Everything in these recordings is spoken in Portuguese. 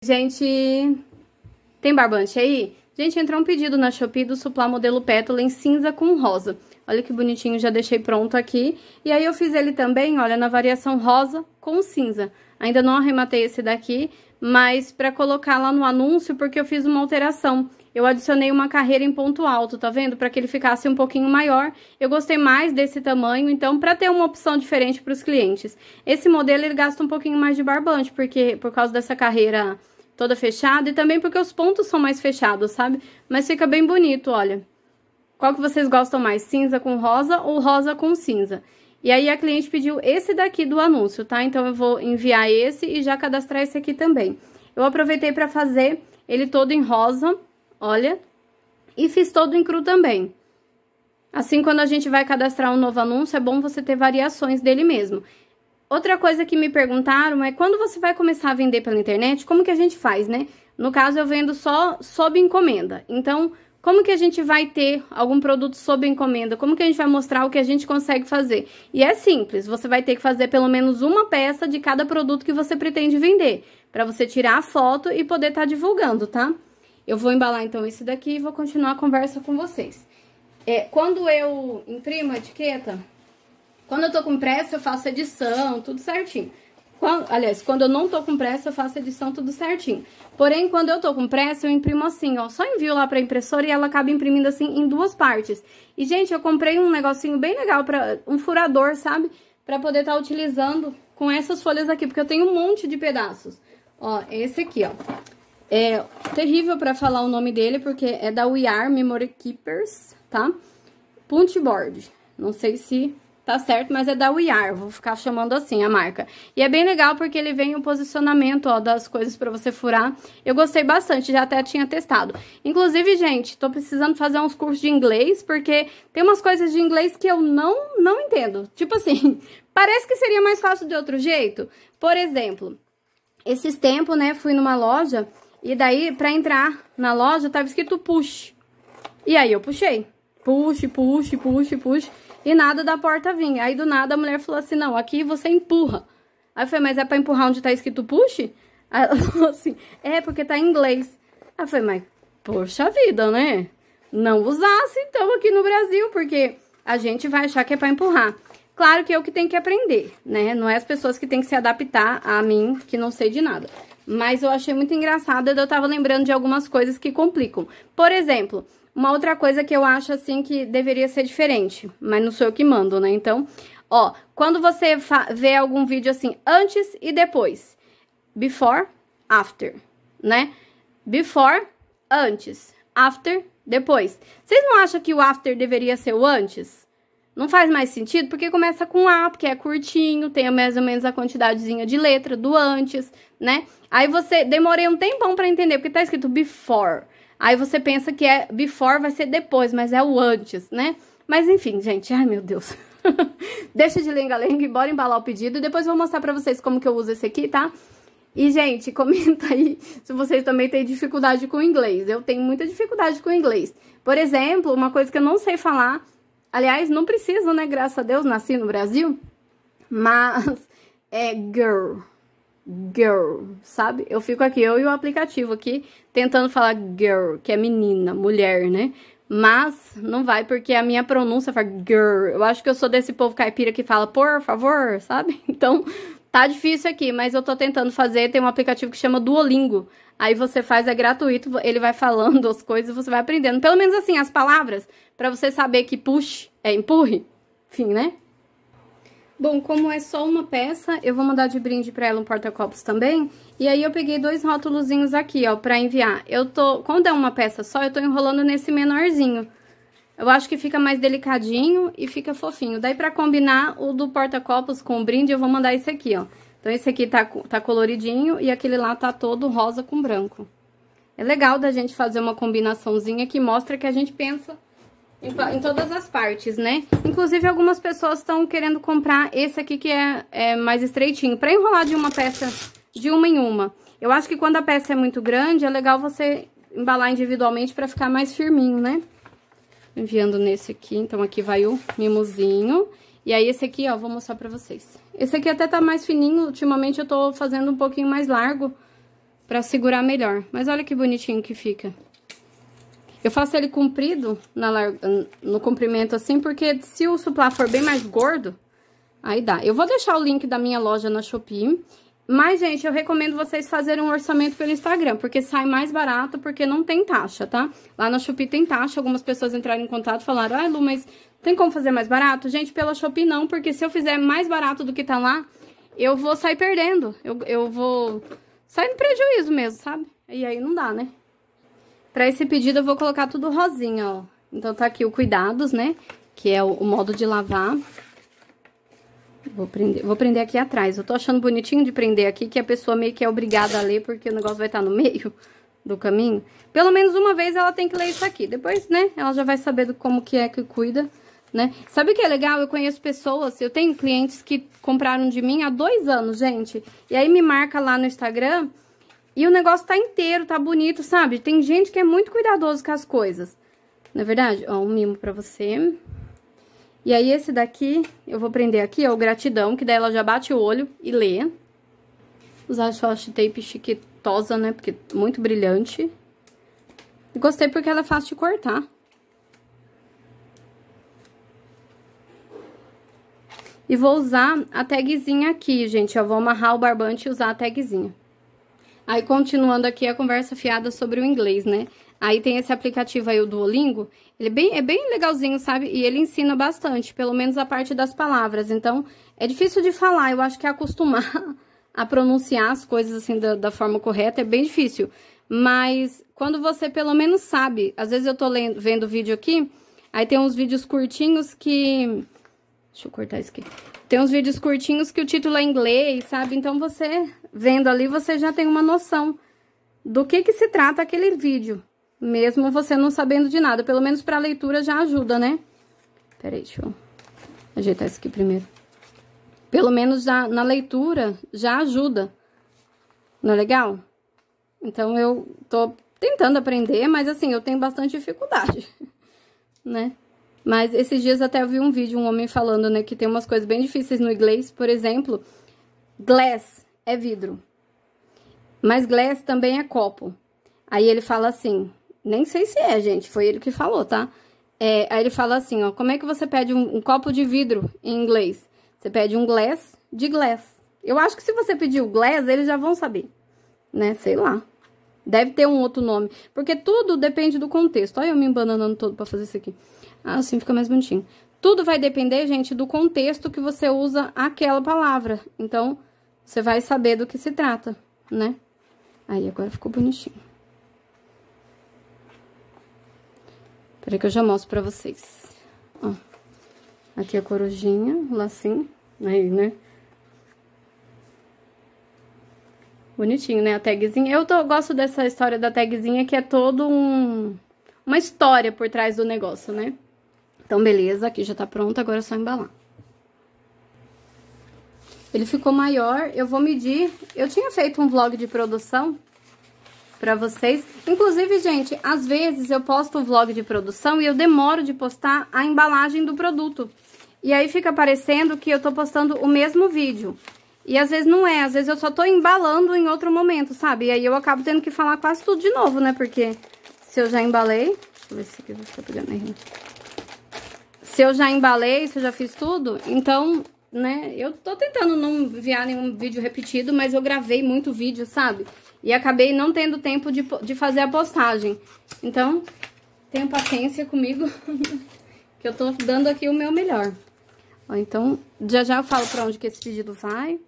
Gente, tem barbante aí? Gente, entrou um pedido na Shopee do Suplá modelo Pétala em cinza com rosa. Olha que bonitinho, já deixei pronto aqui. E aí eu fiz ele também, olha, na variação rosa com cinza. Ainda não arrematei esse daqui, mas pra colocar lá no anúncio, porque eu fiz uma alteração. Eu adicionei uma carreira em ponto alto, tá vendo? Pra que ele ficasse um pouquinho maior. Eu gostei mais desse tamanho, então pra ter uma opção diferente pros clientes. Esse modelo, ele gasta um pouquinho mais de barbante, porque por causa dessa carreira toda fechada e também porque os pontos são mais fechados, sabe? Mas fica bem bonito, olha. Qual que vocês gostam mais? Cinza com rosa ou rosa com cinza? E aí a cliente pediu esse daqui do anúncio, tá? Então eu vou enviar esse e já cadastrar esse aqui também. Eu aproveitei pra fazer ele todo em rosa, olha. E fiz todo em cru também. Assim, quando a gente vai cadastrar um novo anúncio, é bom você ter variações dele mesmo. Outra coisa que me perguntaram é quando você vai começar a vender pela internet, como que a gente faz, né? No caso, eu vendo só sob encomenda. Então, como que a gente vai ter algum produto sob encomenda? Como que a gente vai mostrar o que a gente consegue fazer? E é simples, você vai ter que fazer pelo menos uma peça de cada produto que você pretende vender, para você tirar a foto e poder estar divulgando, tá? Eu vou embalar então esse daqui e vou continuar a conversa com vocês. Quando eu imprimo a etiqueta, quando eu tô com pressa, eu faço edição, tudo certinho. Quando eu não tô com pressa, eu faço edição tudo certinho. Porém, quando eu tô com pressa, eu imprimo assim, ó. Só envio lá pra impressora e ela acaba imprimindo assim em duas partes. E, gente, eu comprei um negocinho bem legal, um furador, sabe? Pra poder estar utilizando com essas folhas aqui, porque eu tenho um monte de pedaços. Ó, esse aqui, ó. É terrível pra falar o nome dele, porque é da We Are Memory Keepers, tá? Punchboard. Não sei se tá certo, mas é da We Are, vou ficar chamando assim a marca. E é bem legal porque ele vem o posicionamento, ó, das coisas pra você furar. Eu gostei bastante, já até tinha testado. Inclusive, gente, tô precisando fazer uns cursos de inglês, porque tem umas coisas de inglês que eu não entendo. Tipo assim, parece que seria mais fácil de outro jeito. Por exemplo, esses tempos, né, fui numa loja e daí, pra entrar na loja, tava escrito push. E aí eu puxei. Push. E nada da porta vinha. Aí, do nada, a mulher falou assim, não, aqui você empurra. Aí eu falei, mas é pra empurrar onde tá escrito push? Aí ela falou assim, porque tá em inglês. Aí eu falei, mas, poxa vida, né? Não usasse, então, aqui no Brasil, porque a gente vai achar que é pra empurrar. Claro que eu que tenho que aprender, né? Não é as pessoas que têm que se adaptar a mim, que não sei de nada. Mas eu achei muito engraçado, eu tava lembrando de algumas coisas que complicam. Por exemplo, uma outra coisa que eu acho, assim, que deveria ser diferente, mas não sou eu que mando, né? Então, ó, quando você vê algum vídeo assim, antes e depois, before, after, né? Before, antes, after, depois. Vocês não acham que o after deveria ser o antes? Não faz mais sentido, porque começa com A, porque é curtinho, tem mais ou menos a quantidadezinha de letra do antes, né? Aí demorei um tempão pra entender, porque tá escrito before. Aí você pensa que before vai ser depois, mas é o antes, né? Mas enfim, gente, ai meu Deus. Deixa de lenga-lenga e bora embalar o pedido. E depois eu vou mostrar pra vocês como que eu uso esse aqui, tá? E, gente, comenta aí se vocês também têm dificuldade com o inglês. Eu tenho muita dificuldade com o inglês. Por exemplo, uma coisa que eu não sei falar. Aliás, não preciso, né? Graças a Deus, nasci no Brasil. Mas é girl, sabe? Eu fico aqui, eu e o aplicativo aqui, tentando falar girl, que é menina, mulher, né? Mas não vai, porque a minha pronúncia fala girl. Eu acho que eu sou desse povo caipira que fala por favor, sabe? Então, tá difícil aqui, mas eu tô tentando fazer. Tem um aplicativo que chama Duolingo. Aí você faz, é gratuito, ele vai falando as coisas e você vai aprendendo. Pelo menos assim, as palavras, pra você saber que push é empurre. Enfim, né? Bom, como é só uma peça, eu vou mandar de brinde pra ela um porta-copos também. E aí eu peguei 2 rótulozinhos aqui, ó, pra enviar. Quando é uma peça só, eu tô enrolando nesse menorzinho. Eu acho que fica mais delicadinho e fica fofinho. Daí pra combinar o do porta-copos com o brinde, eu vou mandar esse aqui, ó. Então esse aqui tá coloridinho e aquele lá tá todo rosa com branco. É legal da gente fazer uma combinaçãozinha que mostra que a gente pensa em todas as partes, né? Inclusive, algumas pessoas estão querendo comprar esse aqui que é mais estreitinho, pra enrolar de uma peça, de uma em uma. Eu acho que quando a peça é muito grande, é legal você embalar individualmente pra ficar mais firminho, né? Enviando nesse aqui, então aqui vai o mimosinho. E aí esse aqui, ó, vou mostrar pra vocês. Esse aqui até tá mais fininho, ultimamente eu tô fazendo um pouquinho mais largo, pra segurar melhor. Mas olha que bonitinho que fica. Eu faço ele comprido no comprimento assim, porque se o suplá for bem mais gordo, aí dá. Eu vou deixar o link da minha loja na Shopee. Mas, gente, eu recomendo vocês fazerem um orçamento pelo Instagram, porque sai mais barato, porque não tem taxa, tá? Lá na Shopee tem taxa, algumas pessoas entraram em contato e falaram, ai, Lu, mas tem como fazer mais barato? Gente, pela Shopee não, porque se eu fizer mais barato do que tá lá, eu vou sair perdendo. Eu vou sair no prejuízo mesmo, sabe? E aí não dá, né? Pra esse pedido eu vou colocar tudo rosinha, ó. Então tá aqui o cuidados, né? Que é o modo de lavar. Vou prender aqui atrás. Eu tô achando bonitinho de prender aqui, que a pessoa meio que é obrigada a ler, porque o negócio vai estar no meio do caminho. Pelo menos uma vez ela tem que ler isso aqui. Depois, né, ela já vai saber como que é que cuida, né? Sabe o que é legal? Eu conheço pessoas, eu tenho clientes que compraram de mim há 2 anos, gente. E aí me marca lá no Instagram e o negócio tá inteiro, tá bonito, sabe? Tem gente que é muito cuidadoso com as coisas. Não é verdade? Ó, um mimo pra você. E aí, esse daqui, eu vou prender aqui, ó, o gratidão, que daí ela já bate o olho e lê. Usar washi tape chiquitosa, né, porque é muito brilhante. E gostei porque ela é fácil de cortar. E vou usar a tagzinha aqui, gente, ó, vou amarrar o barbante e usar a tagzinha. Aí, continuando aqui a conversa fiada sobre o inglês, né? Aí tem esse aplicativo aí, o Duolingo, ele é bem legalzinho, sabe? E ele ensina bastante, pelo menos a parte das palavras. Então, é difícil de falar, eu acho que acostumar a pronunciar as coisas assim da forma correta é bem difícil. Mas quando você pelo menos sabe, às vezes eu tô vendo vídeo aqui, aí tem uns vídeos curtinhos que... Deixa eu cortar isso aqui. Tem uns vídeos curtinhos que o título é em inglês, sabe? Então, você vendo ali, você já tem uma noção do que se trata aquele vídeo. Mesmo você não sabendo de nada. Pelo menos pra leitura já ajuda, né? Peraí, deixa eu ajeitar isso aqui primeiro. Pelo menos já, na leitura já ajuda. Não é legal? Então, eu tô tentando aprender, mas assim, eu tenho bastante dificuldade, né? Mas esses dias até eu vi um vídeo, um homem falando, né, que tem umas coisas bem difíceis no inglês. Por exemplo, glass é vidro. Mas glass também é copo. Aí ele fala assim, nem sei se é, gente, foi ele que falou, tá? Aí ele fala assim, ó, como é que você pede um copo de vidro em inglês? Você pede um glass de glass. Eu acho que se você pedir o glass, eles já vão saber, né? Sei lá. Deve ter um outro nome, porque tudo depende do contexto. Olha eu me embananando todo pra fazer isso aqui. Ah, assim fica mais bonitinho. Tudo vai depender, gente, do contexto que você usa aquela palavra. Então, você vai saber do que se trata, né? Aí, agora ficou bonitinho. Peraí que eu já mostro pra vocês. Ó, aqui a corujinha, o lacinho, aí, né? Bonitinho, né? A tagzinha. Eu gosto dessa história da tagzinha, que é todo uma história por trás do negócio, né? Então, beleza, aqui já tá pronto, agora é só embalar. Ele ficou maior, eu vou medir. Eu tinha feito um vlog de produção pra vocês. Inclusive, gente, às vezes eu posto o vlog de produção e eu demoro de postar a embalagem do produto. E aí fica parecendo que eu tô postando o mesmo vídeo. E às vezes não é, às vezes eu só tô embalando em outro momento, sabe? E aí eu acabo tendo que falar quase tudo de novo, né? Porque se eu já embalei... Deixa eu ver se aqui vai ficar pegando aí. Se eu já embalei, se eu já fiz tudo, então, né? Eu tô tentando não enviar nenhum vídeo repetido, mas eu gravei muito vídeo, sabe? E acabei não tendo tempo de fazer a postagem. Então, tenham paciência comigo, que eu tô dando aqui o meu melhor. Ó, então, já eu falo pra onde que esse pedido vai.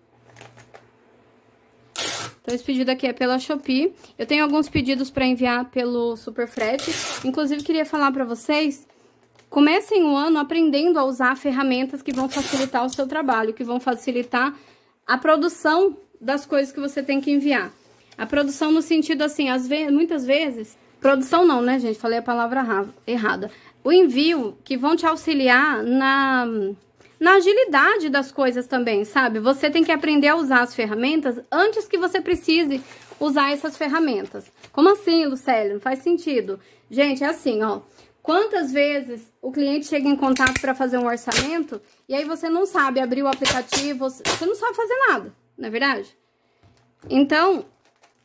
Então, esse pedido aqui é pela Shopee. Eu tenho alguns pedidos pra enviar pelo Superfrete. Inclusive, queria falar pra vocês, comecem o ano aprendendo a usar ferramentas que vão facilitar o seu trabalho, que vão facilitar a produção das coisas que você tem que enviar. A produção no sentido assim, muitas vezes... Produção não, né, gente? Falei a palavra errada. O envio que vão te auxiliar na agilidade das coisas também, sabe? Você tem que aprender a usar as ferramentas antes que você precise usar essas ferramentas. Como assim, Lucélia? Não faz sentido. Gente, é assim, ó. Quantas vezes o cliente chega em contato para fazer um orçamento e aí você não sabe abrir o aplicativo, você não sabe fazer nada, não é verdade? Então,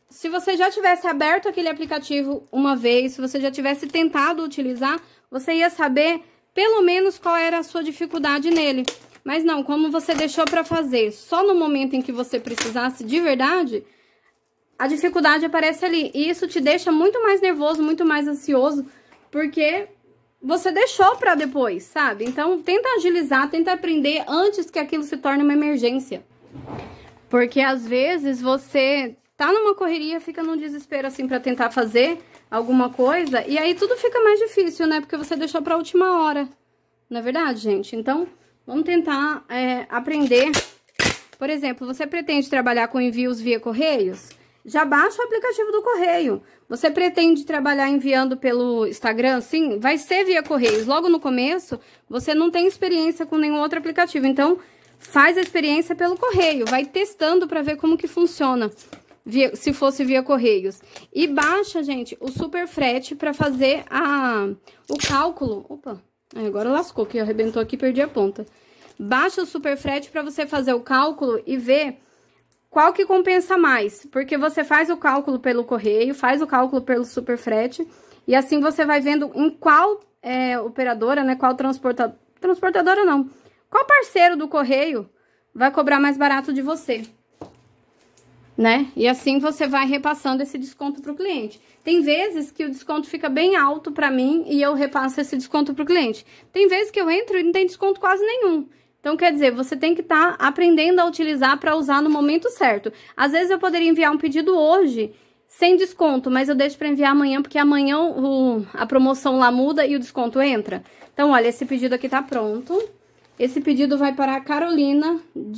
se você já tivesse aberto aquele aplicativo uma vez, se você já tivesse tentado utilizar, você ia saber pelo menos qual era a sua dificuldade nele. Mas não, como você deixou para fazer só no momento em que você precisasse de verdade, a dificuldade aparece ali. E isso te deixa muito mais nervoso, muito mais ansioso, porque você deixou para depois, sabe? Então, tenta agilizar, tenta aprender antes que aquilo se torne uma emergência. Porque às vezes você tá numa correria, fica num desespero assim para tentar fazer alguma coisa, e aí tudo fica mais difícil, né? Porque você deixou pra última hora. Não é verdade, gente? Então, vamos tentar aprender. Por exemplo, você pretende trabalhar com envios via correios? Já baixa o aplicativo do correio. Você pretende trabalhar enviando pelo Instagram? Sim, vai ser via correios. Logo no começo, você não tem experiência com nenhum outro aplicativo. Então, faz a experiência pelo correio. Vai testando para ver como que funciona, se fosse via correios. E baixa, gente, o super frete para fazer o cálculo. Opa, agora lascou, que arrebentou aqui e perdi a ponta. Baixa o super frete para você fazer o cálculo e ver qual que compensa mais, porque você faz o cálculo pelo correio, faz o cálculo pelo super frete, e assim você vai vendo em qual operadora, né, qual transportadora não, qual parceiro do correio vai cobrar mais barato de você, né? E assim você vai repassando esse desconto pro cliente. Tem vezes que o desconto fica bem alto pra mim e eu repasso esse desconto pro cliente. Tem vezes que eu entro e não tem desconto quase nenhum. Então, quer dizer, você tem que estar aprendendo a utilizar para usar no momento certo. Às vezes eu poderia enviar um pedido hoje sem desconto, mas eu deixo para enviar amanhã, porque amanhã a promoção lá muda e o desconto entra. Então, olha, esse pedido aqui tá pronto. Esse pedido vai para a Carolina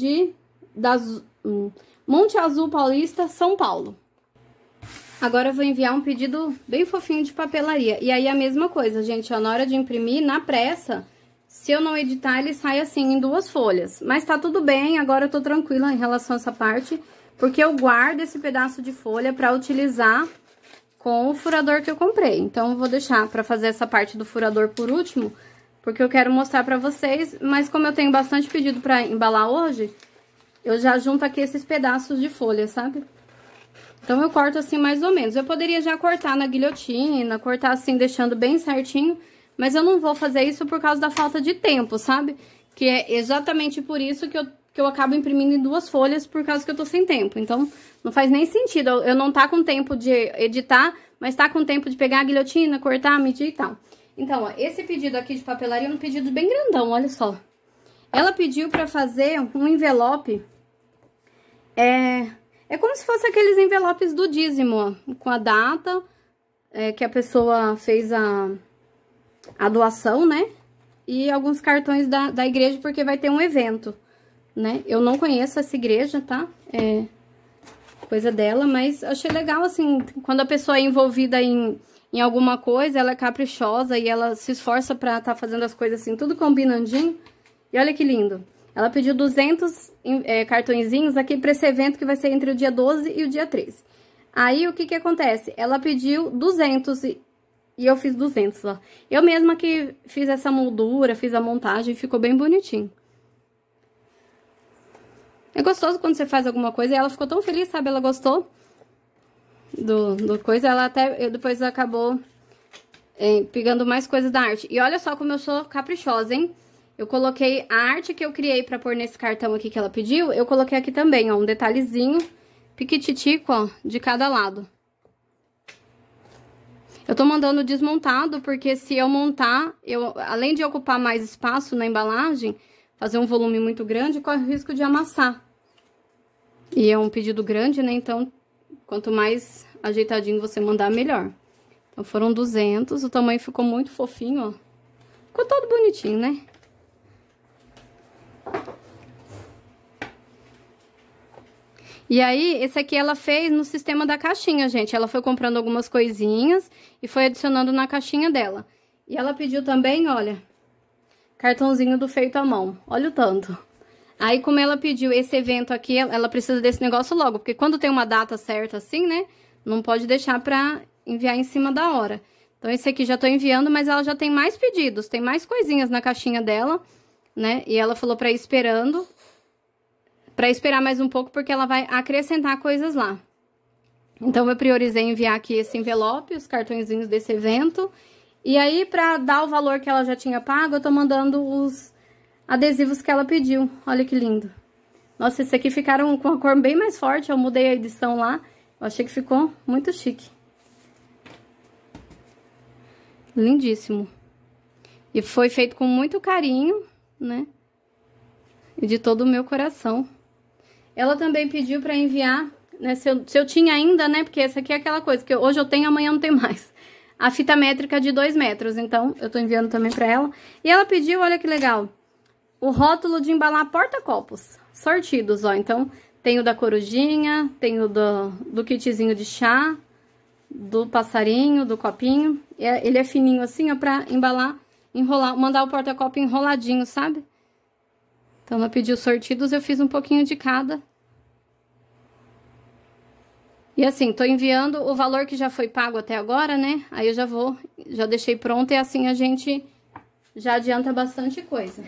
Monte Azul Paulista, São Paulo. Agora eu vou enviar um pedido bem fofinho de papelaria. E aí a mesma coisa, gente, ó, na hora de imprimir, na pressa, se eu não editar, ele sai assim em 2 folhas. Mas tá tudo bem, agora eu tô tranquila em relação a essa parte, porque eu guardo esse pedaço de folha pra utilizar com o furador que eu comprei. Então, eu vou deixar pra fazer essa parte do furador por último, porque eu quero mostrar pra vocês. Mas como eu tenho bastante pedido pra embalar hoje, eu já junto aqui esses pedaços de folha, sabe? Então, eu corto assim mais ou menos. Eu poderia já cortar na guilhotina, cortar assim, deixando bem certinho, mas eu não vou fazer isso por causa da falta de tempo, sabe? Que é exatamente por isso que eu acabo imprimindo em 2 folhas, por causa que eu tô sem tempo. Então, não faz nem sentido eu não tá com tempo de editar, mas tá com tempo de pegar a guilhotina, cortar, medir e tal. Então, ó, esse pedido aqui de papelaria é um pedido bem grandão, olha só. Ela pediu pra fazer um envelope, é como se fosse aqueles envelopes do dízimo, ó, com a data que a pessoa fez a doação, né? E alguns cartões da igreja, porque vai ter um evento, né? Eu não conheço essa igreja, tá? É coisa dela, mas achei legal, assim, quando a pessoa é envolvida em alguma coisa, ela é caprichosa e ela se esforça pra tá fazendo as coisas assim, tudo combinandinho. E olha que lindo. Ela pediu 200 cartõezinhos aqui pra esse evento que vai ser entre o dia 12 e o dia 13. Aí, o que que acontece? Ela pediu 200 e eu fiz 200, ó. Eu mesma que fiz essa moldura, fiz a montagem, ficou bem bonitinho. É gostoso quando você faz alguma coisa e ela ficou tão feliz, sabe? Ela gostou do coisa, ela até depois acabou pegando mais coisas da arte. E olha só como eu sou caprichosa, hein? Eu coloquei a arte que eu criei pra pôr nesse cartão aqui que ela pediu, eu coloquei aqui também, ó, um detalhezinho piquititico, ó, de cada lado. Eu tô mandando desmontado, porque se eu montar, além de ocupar mais espaço na embalagem, fazer um volume muito grande, corre o risco de amassar. E é um pedido grande, né? Então, quanto mais ajeitadinho você mandar, melhor. Então, foram 200, o tamanho ficou muito fofinho, ó. Ficou todo bonitinho, né? E aí, esse aqui ela fez no sistema da caixinha, gente. Ela foi comprando algumas coisinhas e foi adicionando na caixinha dela. E ela pediu também, olha, cartãozinho do feito à mão. Olha o tanto. Aí, como ela pediu esse evento aqui, ela precisa desse negócio logo. Porque quando tem uma data certa assim, né, não pode deixar pra enviar em cima da hora. Então, esse aqui já tô enviando, mas ela já tem mais pedidos. Tem mais coisinhas na caixinha dela, né? E ela falou pra ir esperando. Pra esperar mais um pouco, porque ela vai acrescentar coisas lá. Então, eu priorizei enviar aqui esse envelope, os cartõezinhos desse evento. E aí, pra dar o valor que ela já tinha pago, eu tô mandando os adesivos que ela pediu. Olha que lindo. Nossa, esse aqui ficaram com a cor bem mais forte, eu mudei a edição lá. Eu achei que ficou muito chique. Lindíssimo. E foi feito com muito carinho, né? E de todo o meu coração. Ela também pediu pra enviar, né? Se eu tinha ainda, né? Porque essa aqui é aquela coisa que hoje eu tenho, amanhã não tem mais. A fita métrica de 2 metros, então eu tô enviando também pra ela. E ela pediu, olha que legal, o rótulo de embalar porta-copos sortidos, ó. Então, tem o da corujinha, tem o do kitzinho de chá, do passarinho, do copinho. Ele é fininho assim, ó, pra embalar, enrolar, mandar o porta-copo enroladinho, sabe? Então, ela pediu sortidos, eu fiz um pouquinho de cada. E assim, tô enviando o valor que já foi pago até agora, né? Aí eu já deixei pronto e assim a gente já adianta bastante coisa.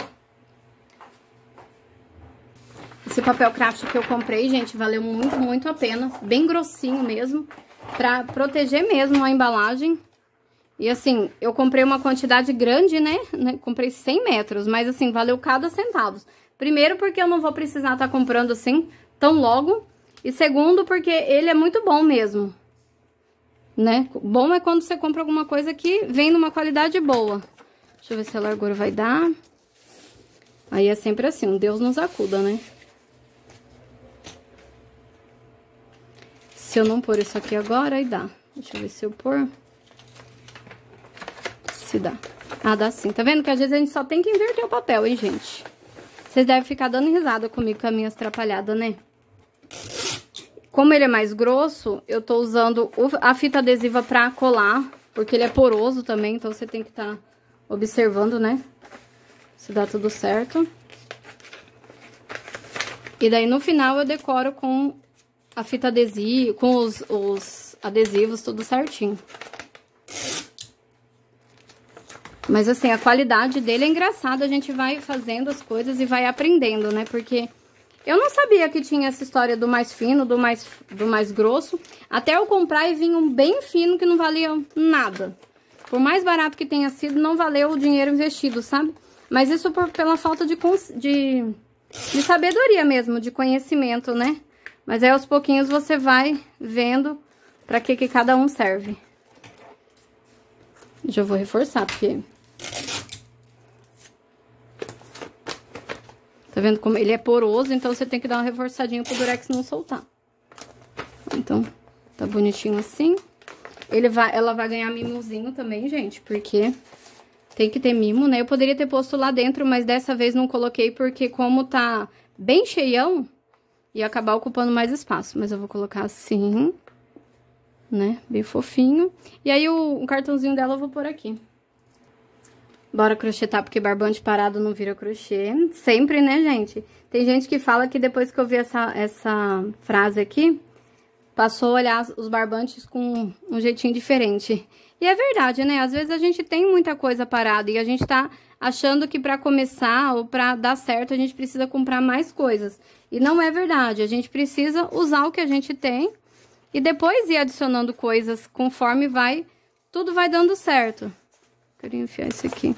Esse papel craft que eu comprei, gente, valeu muito, muito a pena. Bem grossinho mesmo, pra proteger mesmo a embalagem. E assim, eu comprei uma quantidade grande, né? Comprei 100 metros, mas assim, valeu cada centavo. Primeiro, porque eu não vou precisar estar comprando assim tão logo. E segundo, porque ele é muito bom mesmo, né? Bom é quando você compra alguma coisa que vem numa qualidade boa. Deixa eu ver se a largura vai dar. Aí é sempre assim, um Deus nos acuda, né? Se eu não pôr isso aqui agora, aí dá. Deixa eu ver se eu pôr. Se dá. Ah, dá sim. Tá vendo que às vezes a gente só tem que inverter o papel, hein, gente? Vocês devem ficar dando risada comigo com as minhas atrapalhadas, né? Como ele é mais grosso, eu tô usando a fita adesiva pra colar, porque ele é poroso também, então você tem que estar observando, né? Se dá tudo certo. E daí no final eu decoro com a fita adesiva, com os adesivos, tudo certinho. Mas assim, a qualidade dele é engraçada, a gente vai fazendo as coisas e vai aprendendo, né? Porque eu não sabia que tinha essa história do mais fino, do mais grosso. Até eu comprar e vinha um bem fino que não valia nada. Por mais barato que tenha sido, não valeu o dinheiro investido, sabe? Mas isso pela falta de sabedoria mesmo, de conhecimento, né? Mas aí aos pouquinhos você vai vendo pra que cada um serve. Já vou reforçar, porque... Tá vendo como ele é poroso, então você tem que dar uma reforçadinha pro durex não soltar. Então, tá bonitinho assim. Ela vai ganhar mimozinho também, gente, porque tem que ter mimo, né? Eu poderia ter posto lá dentro, mas dessa vez não coloquei, porque como tá bem cheião, ia acabar ocupando mais espaço. Mas eu vou colocar assim, né? Bem fofinho. E aí, o cartãozinho dela eu vou pôr aqui. Bora crochetar, porque barbante parado não vira crochê. Sempre, né, gente? Tem gente que fala que depois que eu vi essa frase aqui, passou a olhar os barbantes com um jeitinho diferente. E é verdade, né? Às vezes a gente tem muita coisa parada e a gente tá achando que pra começar ou pra dar certo a gente precisa comprar mais coisas. E não é verdade. A gente precisa usar o que a gente tem e depois ir adicionando coisas conforme tudo vai dando certo. Queria enfiar esse aqui.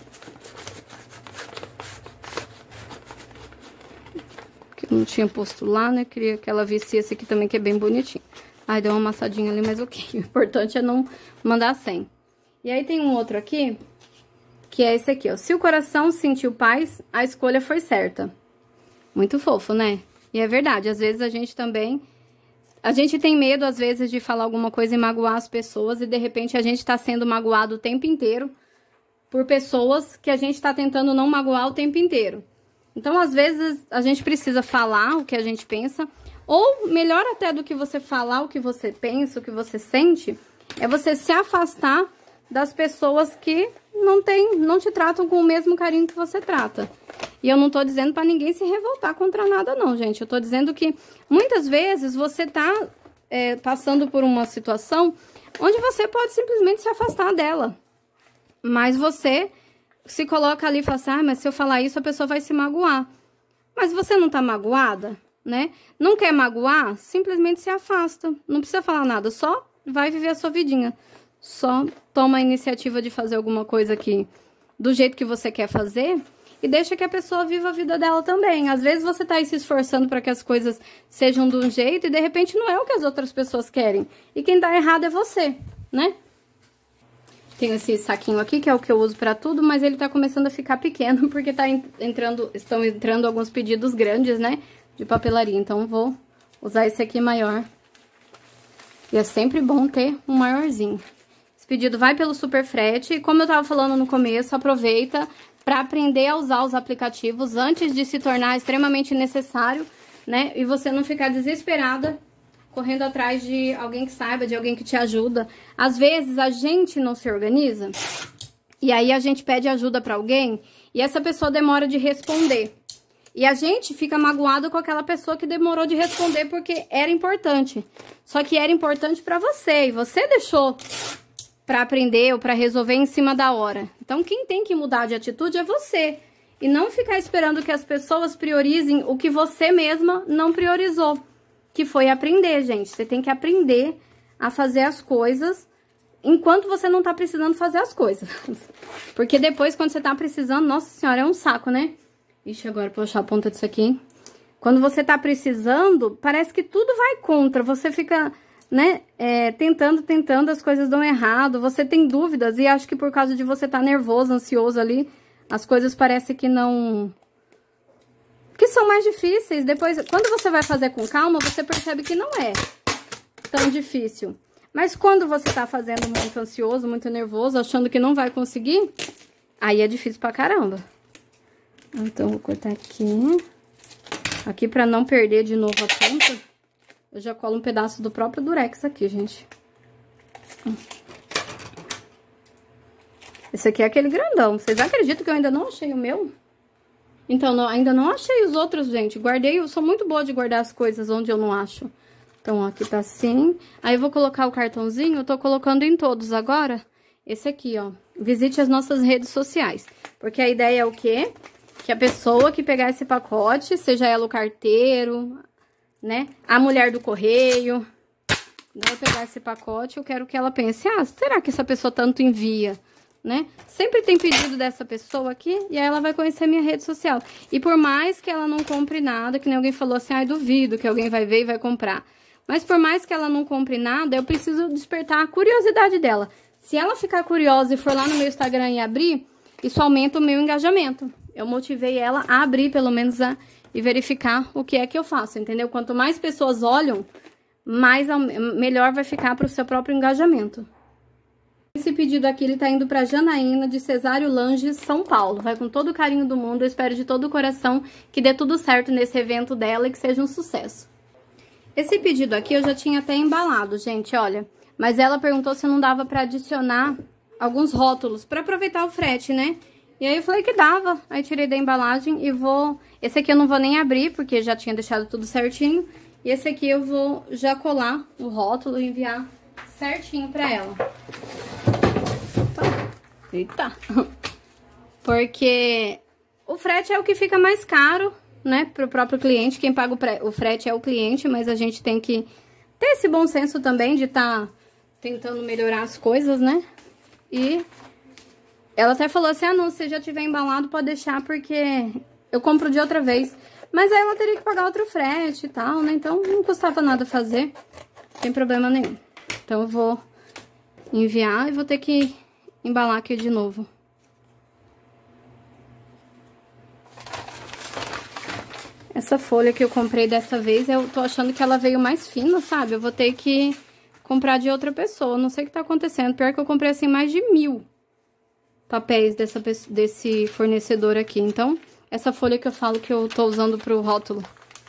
Que eu não tinha posto lá, né? Queria que ela visse esse aqui também, que é bem bonitinho. Ai, deu uma amassadinha ali, mas ok. O importante é não mandar sem. E aí tem um outro aqui, que é esse aqui, ó. Se o coração sentiu paz, a escolha foi certa. Muito fofo, né? E é verdade, às vezes a gente também... A gente tem medo, às vezes, de falar alguma coisa e magoar as pessoas. E, de repente, a gente tá sendo magoado o tempo inteiro por pessoas que a gente tá tentando não magoar o tempo inteiro. Então, às vezes, a gente precisa falar o que a gente pensa, ou melhor até do que você falar o que você pensa, o que você sente, é você se afastar das pessoas que não te tratam com o mesmo carinho que você trata. E eu não tô dizendo pra ninguém se revoltar contra nada, não, gente. Eu tô dizendo que muitas vezes você tá passando por uma situação onde você pode simplesmente se afastar dela. Mas você se coloca ali e fala assim, ah, mas se eu falar isso, a pessoa vai se magoar. Mas você não tá magoada? né? Não quer magoar? Simplesmente se afasta. Não precisa falar nada, só vai viver a sua vidinha. Só toma a iniciativa de fazer alguma coisa aqui do jeito que você quer fazer e deixa que a pessoa viva a vida dela também. Às vezes você tá aí se esforçando para que as coisas sejam de um jeito e de repente não é o que as outras pessoas querem. E quem tá errado é você, né? Tem esse saquinho aqui, que é o que eu uso pra tudo, mas ele tá começando a ficar pequeno, porque estão entrando alguns pedidos grandes, né, de papelaria. Então, vou usar esse aqui maior. E é sempre bom ter um maiorzinho. Esse pedido vai pelo super frete. E como eu tava falando no começo, aproveita pra aprender a usar os aplicativos antes de se tornar extremamente necessário, né, e você não ficar desesperada correndo atrás de alguém que saiba, de alguém que te ajuda. Às vezes, a gente não se organiza, e aí a gente pede ajuda pra alguém, e essa pessoa demora de responder. E a gente fica magoado com aquela pessoa que demorou de responder porque era importante. Só que era importante pra você, e você deixou pra aprender ou pra resolver em cima da hora. Então, quem tem que mudar de atitude é você. E não ficar esperando que as pessoas priorizem o que você mesma não priorizou. Que foi aprender, gente. Você tem que aprender a fazer as coisas enquanto você não tá precisando fazer as coisas. Porque depois, quando você tá precisando, nossa senhora, é um saco, né? Ixi, agora pra eu achar a ponta disso aqui. Quando você tá precisando, parece que tudo vai contra. Você fica, né, tentando, as coisas dão errado. Você tem dúvidas e acho que por causa de você tá nervoso, ansioso ali, as coisas parecem que não... que são mais difíceis. Depois, quando você vai fazer com calma, você percebe que não é tão difícil. Mas quando você tá fazendo muito ansioso, muito nervoso, achando que não vai conseguir, aí é difícil pra caramba. Então, vou cortar aqui. Aqui, pra não perder de novo a ponta, eu já colo um pedaço do próprio durex aqui, gente. Esse aqui é aquele grandão. Vocês acreditam que eu ainda não achei o meu? Então, ainda não achei os outros, gente. Guardei, eu sou muito boa de guardar as coisas onde eu não acho. Então, ó, aqui tá assim. Aí, eu vou colocar o cartãozinho, eu tô colocando em todos agora. Esse aqui, ó. Visite as nossas redes sociais. Porque a ideia é o quê? Que a pessoa que pegar esse pacote, seja ela o carteiro, né? A mulher do correio, vai pegar esse pacote, eu quero que ela pense, ah, será que essa pessoa tanto envia? Né? Sempre tem pedido dessa pessoa aqui, e aí ela vai conhecer minha rede social. E por mais que ela não compre nada, que nem alguém falou assim, ai, duvido que alguém vai ver e vai comprar. Mas por mais que ela não compre nada, eu preciso despertar a curiosidade dela. Se ela ficar curiosa e for lá no meu Instagram e abrir, isso aumenta o meu engajamento. Eu motivei ela a abrir, pelo menos, e verificar o que é que eu faço, entendeu? Quanto mais pessoas olham, melhor vai ficar para o seu próprio engajamento. Esse pedido aqui, ele tá indo pra Janaína, de Cesário Lange, São Paulo. Vai com todo o carinho do mundo, eu espero de todo o coração que dê tudo certo nesse evento dela e que seja um sucesso. Esse pedido aqui eu já tinha até embalado, gente, olha. Mas ela perguntou se não dava pra adicionar alguns rótulos, pra aproveitar o frete, né? E aí eu falei que dava, aí tirei da embalagem e vou... Esse aqui eu não vou nem abrir, porque já tinha deixado tudo certinho. E esse aqui eu vou já colar o rótulo e enviar certinho pra ela. Eita! Porque o frete é o que fica mais caro, né, pro próprio cliente. Quem paga o frete é o cliente, mas a gente tem que ter esse bom senso também de estar tentando melhorar as coisas, né? E ela até falou assim, ah, não, se já tiver embalado, pode deixar, porque eu compro de outra vez. Mas aí ela teria que pagar outro frete e tal, né? Então, não custava nada fazer, não tem problema nenhum. Então, eu vou enviar e vou ter que embalar aqui de novo. Essa folha que eu comprei dessa vez, eu tô achando que ela veio mais fina, sabe? Eu vou ter que comprar de outra pessoa, não sei o que tá acontecendo. Pior que eu comprei, assim, mais de 1000 papéis desse fornecedor aqui. Então, essa folha que eu falo que eu tô usando pro rótulo.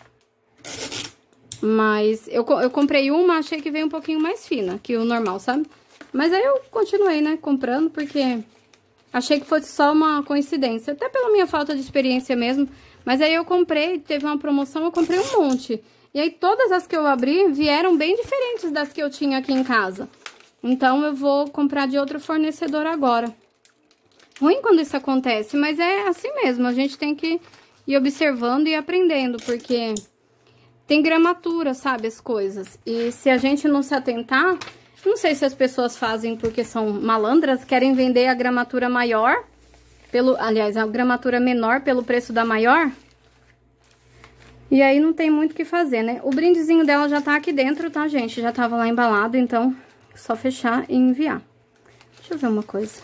Mas eu comprei uma, achei que veio um pouquinho mais fina que o normal, sabe? Mas aí eu continuei, né, comprando, porque achei que fosse só uma coincidência. Até pela minha falta de experiência mesmo. Mas aí eu comprei, teve uma promoção, eu comprei um monte. E aí todas as que eu abri vieram bem diferentes das que eu tinha aqui em casa. Então eu vou comprar de outro fornecedor agora. Ruim quando isso acontece, mas é assim mesmo. A gente tem que ir observando e aprendendo, porque tem gramatura, sabe, as coisas. E se a gente não se atentar, não sei se as pessoas fazem porque são malandras, querem vender a gramatura maior, aliás, a gramatura menor pelo preço da maior. E aí não tem muito o que fazer, né? O brindezinho dela já tá aqui dentro, tá, gente? Já tava lá embalado, então só fechar e enviar. Deixa eu ver uma coisa.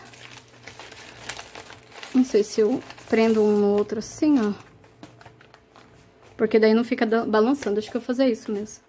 Não sei se eu prendo um no outro assim, ó. Porque daí não fica balançando. Acho que eu vou fazer isso mesmo.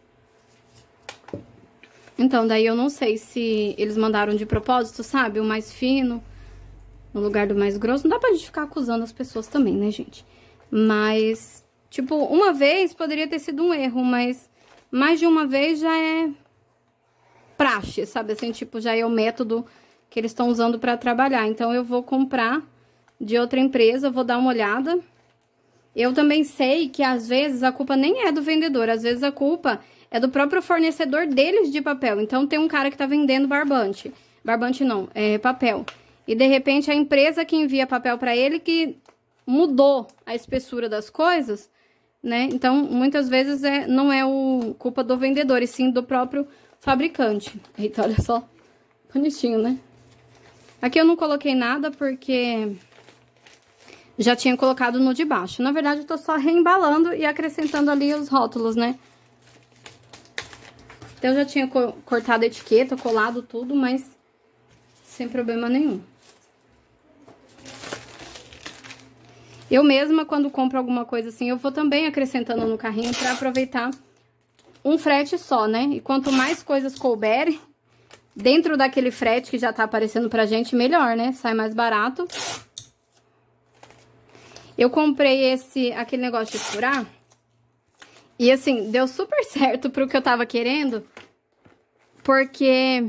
Então, daí eu não sei se eles mandaram de propósito, sabe? O mais fino no lugar do mais grosso. Não dá pra gente ficar acusando as pessoas também, né, gente? Mas, tipo, uma vez poderia ter sido um erro, mas mais de uma vez já é praxe, sabe? Assim, tipo, já é o método que eles estão usando pra trabalhar. Então, eu vou comprar de outra empresa, vou dar uma olhada. Eu também sei que, às vezes, a culpa nem é do vendedor. Às vezes, a culpa é do próprio fornecedor deles de papel. Então, tem um cara que tá vendendo barbante. Barbante não, é papel. E, de repente, a empresa que envia papel pra ele que mudou a espessura das coisas, né? Então, muitas vezes, não é culpa do vendedor, e sim do próprio fabricante. Eita, olha só. Bonitinho, né? Aqui eu não coloquei nada porque já tinha colocado no de baixo. Na verdade, eu tô só reembalando e acrescentando ali os rótulos, né? Então, eu já tinha cortado a etiqueta, colado tudo, mas sem problema nenhum. Eu mesma, quando compro alguma coisa assim, eu vou também acrescentando no carrinho pra aproveitar um frete só, né? E quanto mais coisas couberem dentro daquele frete que já tá aparecendo pra gente, melhor, né? Sai mais barato. Eu comprei aquele negócio de furar. E assim, deu super certo pro que eu tava querendo. Porque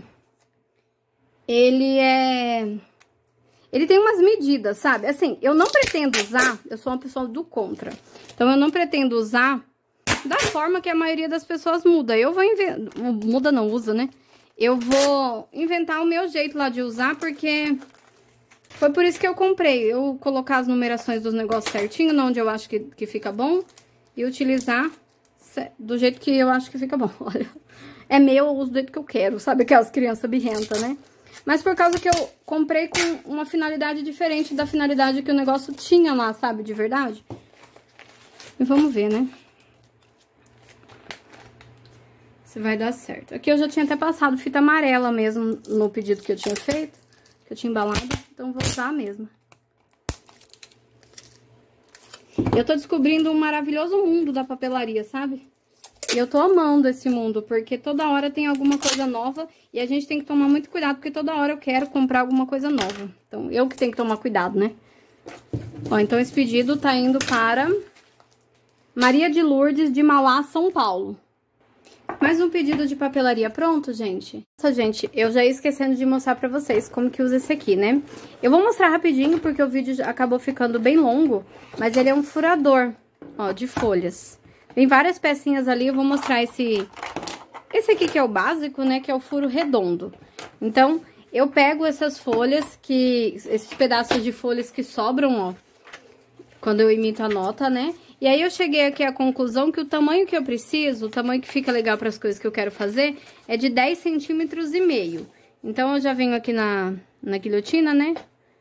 ele tem umas medidas, sabe? Assim, eu não pretendo usar, eu sou uma pessoa do contra. Então, eu não pretendo usar da forma que a maioria das pessoas muda. Eu vou muda não, usa, né? Eu vou inventar o meu jeito lá de usar, porque foi por isso que eu comprei. Eu colocar as numerações dos negócios certinho, onde eu acho que fica bom, e utilizar do jeito que eu acho que fica bom. Olha, é meu, eu uso do jeito que eu quero, sabe? Aquelas crianças birrentas, né? Mas por causa que eu comprei com uma finalidade diferente da finalidade que o negócio tinha lá, sabe? De verdade. E vamos ver, né? Se vai dar certo. Aqui eu já tinha até passado fita amarela mesmo no pedido que eu tinha feito. Que eu tinha embalado. Então vou usar a mesma. Eu tô descobrindo um maravilhoso mundo da papelaria, sabe? E eu tô amando esse mundo, porque toda hora tem alguma coisa nova e a gente tem que tomar muito cuidado, porque toda hora eu quero comprar alguma coisa nova. Então, eu que tenho que tomar cuidado, né? Ó, então esse pedido tá indo para Maria de Lourdes, de Mauá, São Paulo. Mais um pedido de papelaria pronto, gente. Nossa, gente, eu já ia esquecendo de mostrar pra vocês como que usa esse aqui, né? Eu vou mostrar rapidinho, porque o vídeo acabou ficando bem longo, mas ele é um furador, ó, de folhas. Tem várias pecinhas ali, eu vou mostrar esse aqui que é o básico, né, que é o furo redondo. Então, eu pego essas folhas, esses pedaços de folhas que sobram, ó, quando eu imito a nota, né? E aí, eu cheguei aqui à conclusão que o tamanho que eu preciso, o tamanho que fica legal para as coisas que eu quero fazer, é de 10,5 centímetros. Então, eu já venho aqui na guilhotina, né?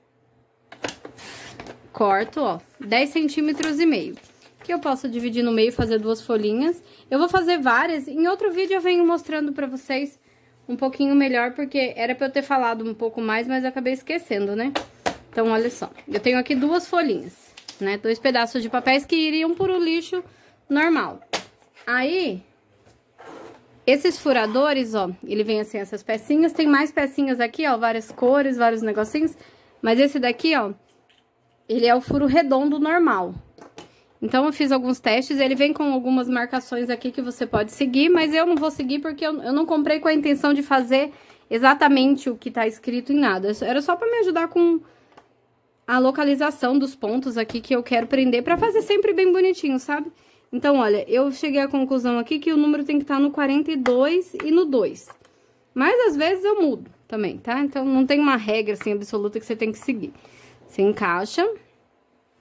Corto, ó, 10,5 centímetros. Que eu posso dividir no meio e fazer 2 folhinhas. Eu vou fazer várias. Em outro vídeo eu venho mostrando pra vocês um pouquinho melhor, porque era pra eu ter falado um pouco mais, mas eu acabei esquecendo, né? Então, olha só. Eu tenho aqui 2 folhinhas, né? 2 pedaços de papéis que iriam pro lixo normal. Aí, esses furadores, ó, ele vem assim, essas pecinhas. Tem mais pecinhas aqui, ó, várias cores, vários negocinhos. Mas esse daqui, ó, ele é o furo redondo normal. Então, eu fiz alguns testes, ele vem com algumas marcações aqui que você pode seguir, mas eu não vou seguir porque eu não comprei com a intenção de fazer exatamente o que tá escrito em nada. Era só pra me ajudar com a localização dos pontos aqui que eu quero prender, pra fazer sempre bem bonitinho, sabe? Então, olha, eu cheguei à conclusão aqui que o número tem que estar no 42 e no 2. Mas, às vezes, eu mudo também, tá? Então, não tem uma regra, assim, absoluta que você tem que seguir. Você encaixa.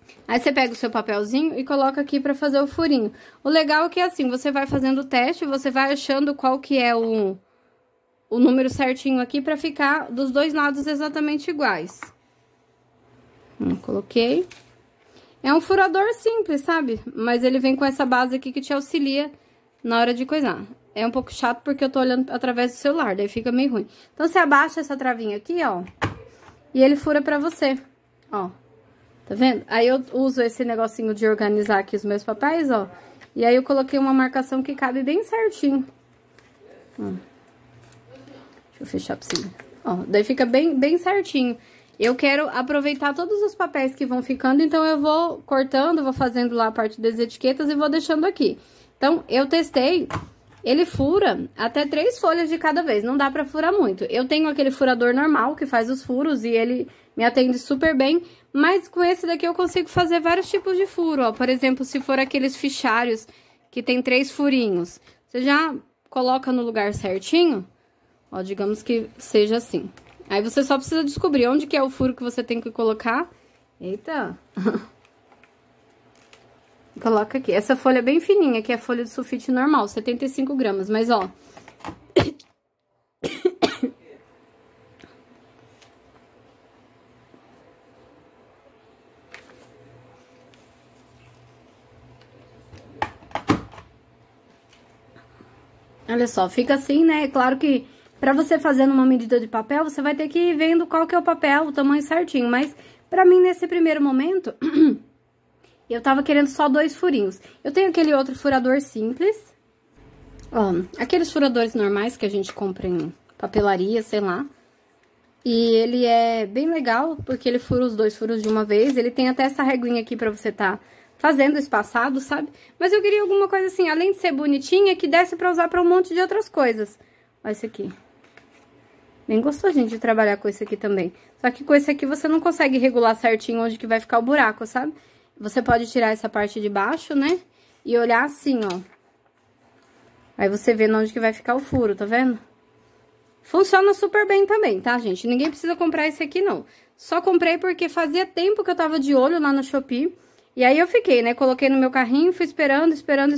Aí você pega o seu papelzinho e coloca aqui pra fazer o furinho. O legal é que assim, você vai fazendo o teste, você vai achando qual que é o número certinho aqui pra ficar dos dois lados exatamente iguais. Coloquei. É um furador simples, sabe? Mas ele vem com essa base aqui que te auxilia na hora de coisar. É um pouco chato porque eu tô olhando através do celular, daí fica meio ruim. Então, você abaixa essa travinha aqui, ó, e ele fura pra você, ó. Tá vendo? Aí eu uso esse negocinho de organizar aqui os meus papéis, ó. E aí eu coloquei uma marcação que cabe bem certinho. Deixa eu fechar pra você. Ó, daí fica bem certinho. Eu quero aproveitar todos os papéis que vão ficando, então eu vou cortando, vou fazendo lá a parte das etiquetas e vou deixando aqui. Então, eu testei, ele fura até 3 folhas de cada vez, não dá pra furar muito. Eu tenho aquele furador normal que faz os furos e ele me atende super bem, mas com esse daqui eu consigo fazer vários tipos de furo, ó. Por exemplo, se for aqueles fichários que tem 3 furinhos, você já coloca no lugar certinho, ó, digamos que seja assim. Aí você só precisa descobrir onde que é o furo que você tem que colocar. Eita! Coloca aqui. Essa folha é bem fininha, que é a folha de sulfite normal, 75 gramas, mas ó... Olha só, fica assim, né? Claro que pra você fazer numa medida de papel, você vai ter que ir vendo qual que é o papel, o tamanho certinho. Mas pra mim, nesse primeiro momento, eu tava querendo só 2 furinhos. Eu tenho aquele outro furador simples. Ó, aqueles furadores normais que a gente compra em papelaria, sei lá. E ele é bem legal, porque ele fura os 2 furos de uma vez. Ele tem até essa reguinha aqui pra você tá fazendo espaçado, sabe? Mas eu queria alguma coisa assim, além de ser bonitinha, que desse pra usar pra um monte de outras coisas. Olha esse aqui. Bem gostosinho de trabalhar com esse aqui também. Só que com esse aqui você não consegue regular certinho onde que vai ficar o buraco, sabe? Você pode tirar essa parte de baixo, né? E olhar assim, ó. Aí você vê onde que vai ficar o furo, tá vendo? Funciona super bem também, tá, gente? Ninguém precisa comprar esse aqui, não. Só comprei porque fazia tempo que eu tava de olho lá no Shopee. E aí eu fiquei, né? Coloquei no meu carrinho, fui esperando.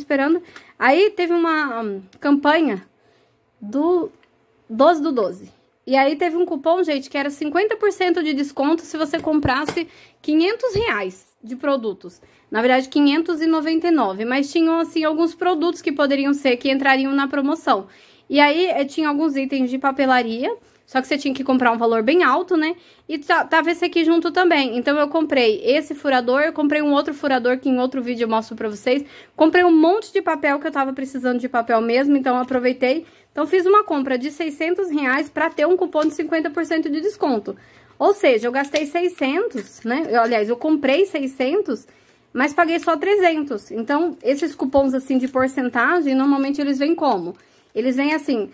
Aí teve uma campanha do 12 do 12. E aí teve um cupom, gente, que era 50% de desconto se você comprasse R$500 de produtos. Na verdade, 599. Mas tinham, assim, alguns produtos que poderiam ser, que entrariam na promoção. E aí, tinha alguns itens de papelaria, só que você tinha que comprar um valor bem alto, né? E tava esse aqui junto também. Então, eu comprei esse furador, eu comprei um outro furador que em outro vídeo eu mostro pra vocês. Comprei um monte de papel, que eu tava precisando de papel mesmo, então eu aproveitei. Então, fiz uma compra de R$600 pra ter um cupom de 50% de desconto. Ou seja, eu gastei 600, né? Aliás, eu comprei 600, mas paguei só 300. Então, esses cupons, assim, de porcentagem, normalmente eles vêm como? Eles vêm assim,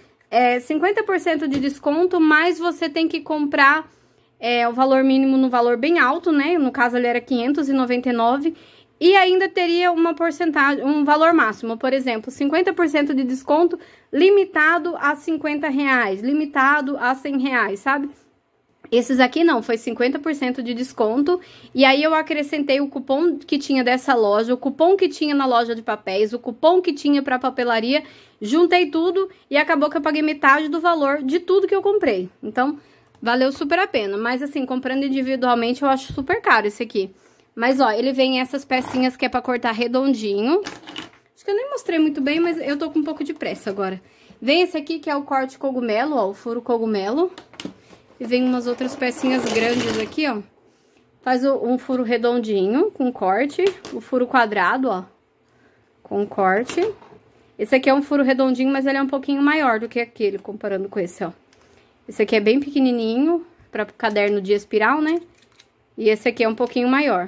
50% de desconto, mas você tem que comprar o valor mínimo no valor bem alto, né? No caso, ele era 599. E ainda teria uma porcentagem, um valor máximo, por exemplo, 50% de desconto limitado a R$50, limitado a R$100, sabe? Esses aqui não, foi 50% de desconto, e aí eu acrescentei o cupom que tinha dessa loja, o cupom que tinha na loja de papéis, o cupom que tinha pra papelaria, juntei tudo e acabou que eu paguei metade do valor de tudo que eu comprei. Então, valeu super a pena, mas assim, comprando individualmente eu acho super caro esse aqui. Mas ó, ele vem essas pecinhas que é pra cortar redondinho. Acho que eu nem mostrei muito bem, mas eu tô com um pouco de pressa agora. Vem esse aqui que é o corte cogumelo, ó, o furo cogumelo. E vem umas outras pecinhas grandes aqui, ó. Faz um furo redondinho com corte. O furo quadrado, ó, com corte. Esse aqui é um furo redondinho, mas ele é um pouquinho maior do que aquele, comparando com esse, ó. Esse aqui é bem pequenininho, pra caderno de espiral, né? E esse aqui é um pouquinho maior.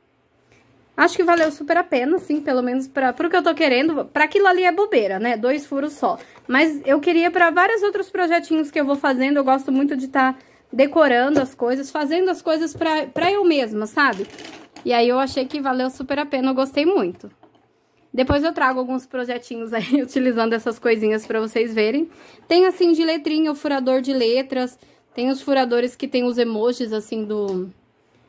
Acho que valeu super a pena, sim, pelo menos pro que eu tô querendo. Pra aquilo ali é bobeira, né? 2 furos só. Mas eu queria pra vários outros projetinhos que eu vou fazendo. Eu gosto muito de estar decorando as coisas, fazendo as coisas pra eu mesma, sabe? E aí eu achei que valeu super a pena, eu gostei muito. Depois eu trago alguns projetinhos aí, utilizando essas coisinhas pra vocês verem. Tem assim de letrinha, o furador de letras. Tem os furadores que tem os emojis assim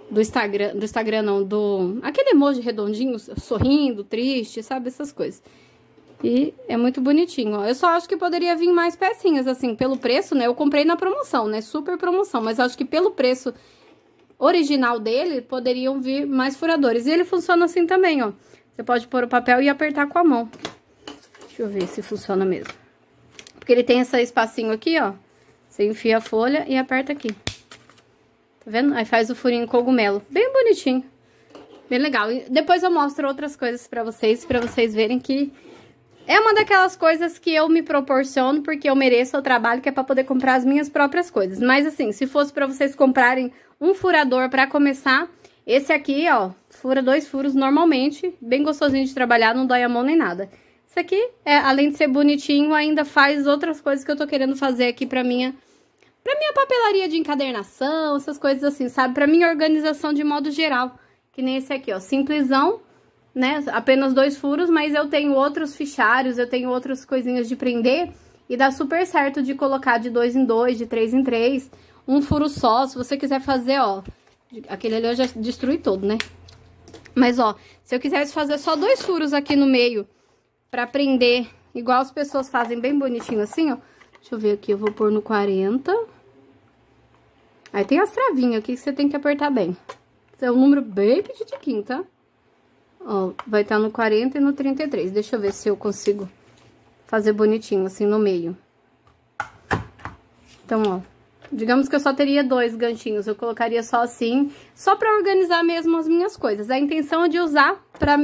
do Instagram não, aquele emoji redondinho, sorrindo, triste, sabe? Essas coisas. E é muito bonitinho, ó. Eu só acho que poderia vir mais pecinhas, assim, pelo preço, né? Eu comprei na promoção, né? Super promoção, mas eu acho que pelo preço original dele, poderiam vir mais furadores. E ele funciona assim também, ó. Você pode pôr o papel e apertar com a mão. Deixa eu ver se funciona mesmo. Porque ele tem esse espacinho aqui, ó. Você enfia a folha e aperta aqui. Tá vendo? Aí faz o furinho cogumelo. Bem bonitinho. Bem legal. E depois eu mostro outras coisas pra vocês verem que é uma daquelas coisas que eu me proporciono porque eu mereço o trabalho, que é pra poder comprar as minhas próprias coisas. Mas assim, se fosse pra vocês comprarem um furador pra começar, esse aqui, ó, fura 2 furos normalmente, bem gostosinho de trabalhar, não dói a mão nem nada. Esse aqui, além de ser bonitinho, ainda faz outras coisas que eu tô querendo fazer aqui pra minha papelaria de encadernação, essas coisas assim, sabe? Pra minha organização de modo geral, que nem esse aqui, ó, simplesão, né? Apenas 2 furos, mas eu tenho outros fichários, eu tenho outras coisinhas de prender e dá super certo de colocar de 2 em 2, de 3 em 3, um furo só, se você quiser fazer, ó, aquele ali eu já destruí todo, né? Mas, ó, se eu quisesse fazer só 2 furos aqui no meio pra prender, igual as pessoas fazem bem bonitinho assim, ó. Deixa eu ver aqui, eu vou pôr no 40. Aí tem as travinhas aqui que você tem que apertar bem. Esse é um número bem petitiquinho, tá? Ó, vai estar no 40 e no 33. Deixa eu ver se eu consigo fazer bonitinho, assim, no meio. Então, ó, digamos que eu só teria 2 ganchinhos. Eu colocaria só assim, só pra organizar mesmo as minhas coisas. A intenção é de usar pra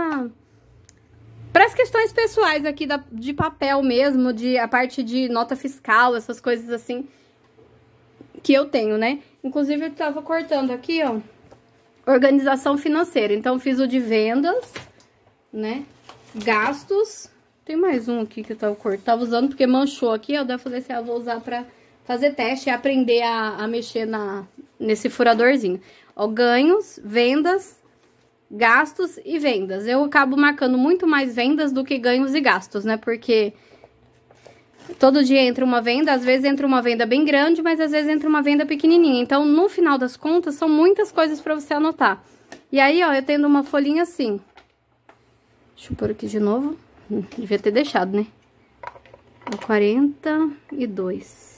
as questões pessoais aqui de papel mesmo, a parte de nota fiscal, essas coisas assim que eu tenho, né? Inclusive, eu tava cortando aqui, ó, organização financeira. Então, fiz o de vendas, né? Gastos. Tem mais um aqui que eu tava usando porque manchou aqui, ó. Daí eu falei assim, vou usar pra fazer teste e aprender a mexer nesse furadorzinho. Ó, ganhos, vendas, gastos e vendas. Eu acabo marcando muito mais vendas do que ganhos e gastos, né? Porque todo dia entra uma venda, às vezes entra uma venda bem grande, mas às vezes entra uma venda pequenininha. Então, no final das contas, são muitas coisas pra você anotar. E aí, ó, eu tendo uma folhinha assim. Deixa eu pôr aqui de novo. Devia ter deixado, né? 42.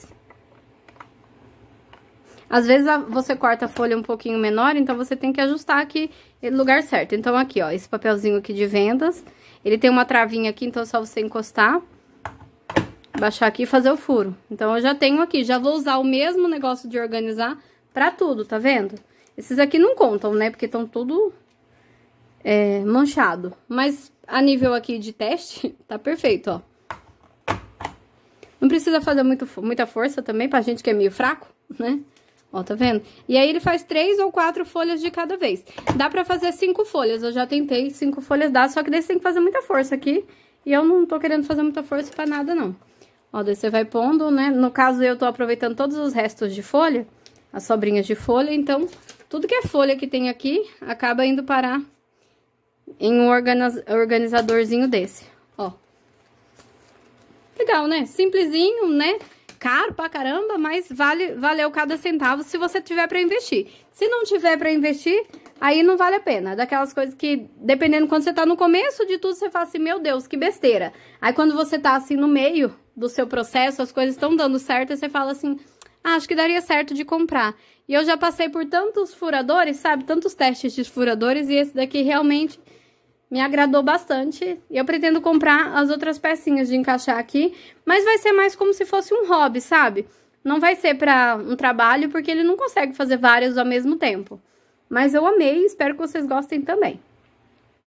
Às vezes você corta a folha um pouquinho menor, então você tem que ajustar aqui no lugar certo. Então, aqui, ó, esse papelzinho aqui de vendas, ele tem uma travinha aqui, então é só você encostar, baixar aqui e fazer o furo. Então, eu já tenho aqui, já vou usar o mesmo negócio de organizar pra tudo, tá vendo? Esses aqui não contam, né, porque estão tudo manchado. Mas, a nível aqui de teste, tá perfeito, ó. Não precisa fazer muita força também, pra gente que é meio fraco, né? Ó, tá vendo? E aí, ele faz 3 ou 4 folhas de cada vez. Dá pra fazer 5 folhas, eu já tentei 5 folhas, dá, só que daí você tem que fazer muita força aqui. E eu não tô querendo fazer muita força pra nada, não. Ó, daí você vai pondo, né? No caso, eu tô aproveitando todos os restos de folha, as sobrinhas de folha. Então, tudo que é folha que tem aqui, acaba indo parar em um organizadorzinho desse, ó. Legal, né? Simplesinho, né? Caro pra caramba, mas valeu cada centavo se você tiver pra investir. Se não tiver pra investir, aí não vale a pena. Daquelas coisas que, dependendo, quando você tá no começo de tudo, você fala assim, meu Deus, que besteira. Aí quando você tá assim no meio do seu processo, as coisas estão dando certo, e você fala assim, acho que daria certo de comprar. E eu já passei por tantos furadores, sabe? Tantos testes de furadores, e esse daqui realmente me agradou bastante. E eu pretendo comprar as outras pecinhas de encaixar aqui, mas vai ser mais como se fosse um hobby, sabe? Não vai ser pra um trabalho, porque ele não consegue fazer vários ao mesmo tempo. Mas eu amei e espero que vocês gostem também.